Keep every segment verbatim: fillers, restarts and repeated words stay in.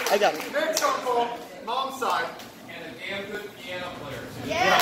I got it. Nick's uncle, mom's side. And a damn good piano player, too. Yes.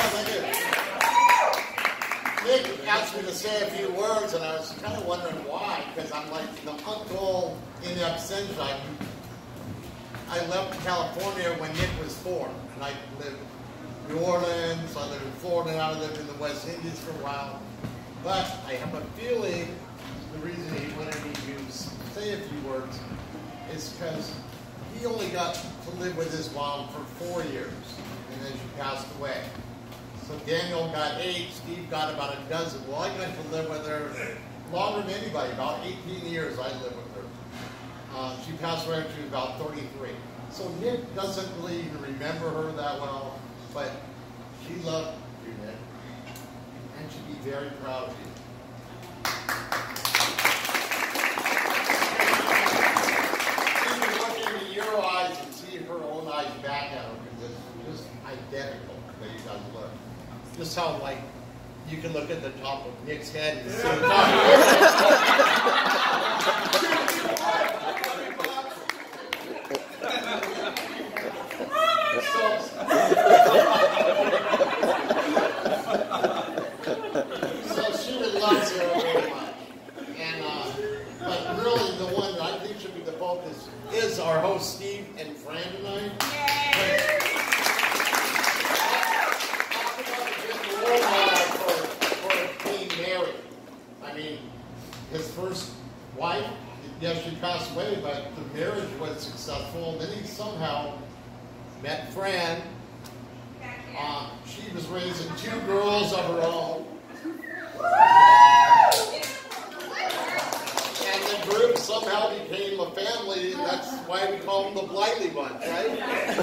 Nick asked me to say a few words, and I was kind of wondering why, because I'm like the uncle in absentia. I, I left California when Nick was four, and I lived in New Orleans, I lived in Florida, and I lived in the West Indies for a while. But I have a feeling the reason he wanted me to say a few words is because he only got to live with his mom for four years, and then she passed away. So Daniel got eight, Steve got about a dozen. Well, I got to live with her longer than anybody, about eighteen years I lived with her. Um, she passed away when she was about thirty-three. So Nick doesn't really even remember her that well, but she loved you, Nick, and she'd be very proud of you. She can look into your eyes and see her own eyes back at her, because it's just identical the way you guys look. Just how, like, you can look at the top of Nick's head and see the top. so, so she would love Sarah very much. And, uh, but really the one that I think should be the focus is our host, Steve and Fran tonight. For, for being married. I mean, his first wife, yes, she passed away, but the marriage was successful. And then he somehow met Fran. Uh, she was raising two girls of her own. And the group somehow became a family, and that's why we call them the Blithely Bunch, right?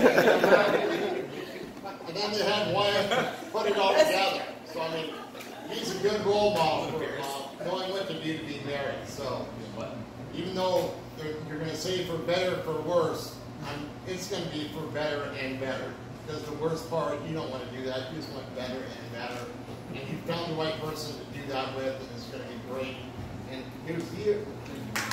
And then they had Wyatt put it all together. So, I mean, he's a good role model for uh, knowing what to do to be married. So, even though you're going to say for better, for worse, I'm, it's going to be for better and better. Because the worst part, you don't want to do that. You just want better and better. And you found the right person to do that with, and it's going to be great. And here's you.